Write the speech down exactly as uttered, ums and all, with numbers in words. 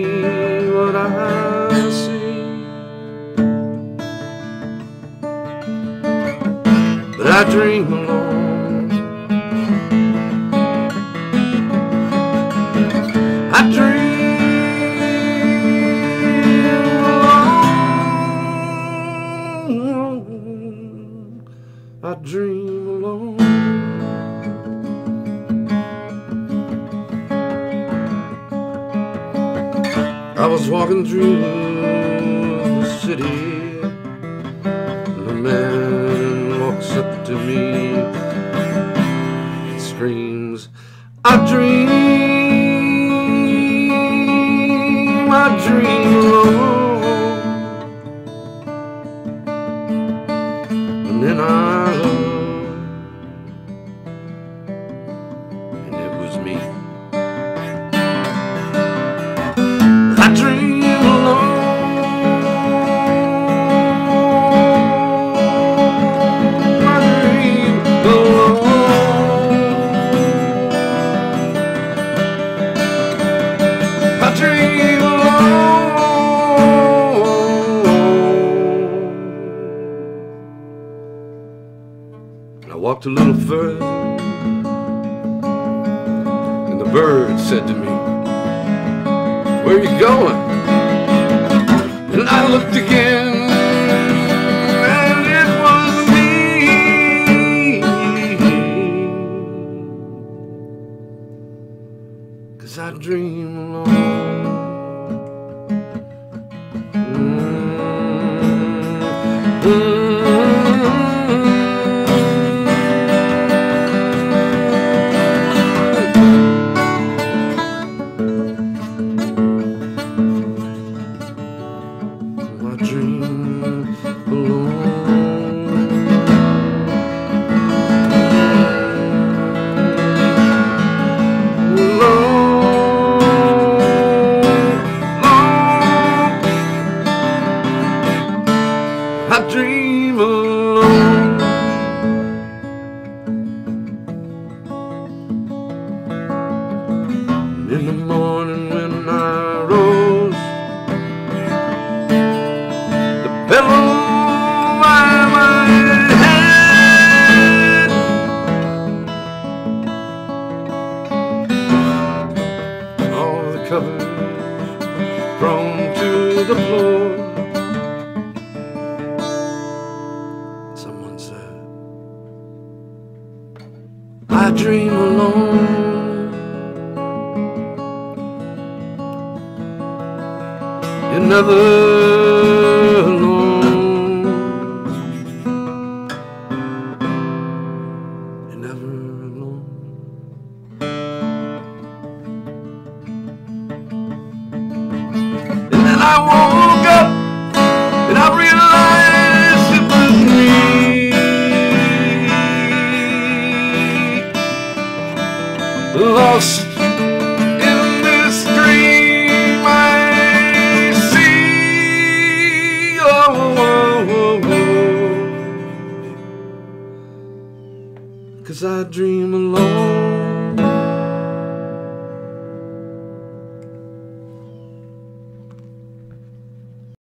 what I see, but I dream alone. I dream alone. I dream alone. I was walking through the city, and a man walks up to me and screams, I dream, I dream alone. And then I love, and it was me. I dream alone. I dream alone. I dream alone. And I walked a little further, and the bird said to me, where are you going? And I looked again, and it was me. 'Cause I dream alone. Mm-hmm. I dream alone. In the morning when I rose, the pillow by my head, all the covers thrown to the floor. Someone said, I dream alone. You're never alone. You're never alone. And then I woke up and I realized it was me. Lost in this dream I see. Oh, oh, oh, oh. 'Cause I dream alone.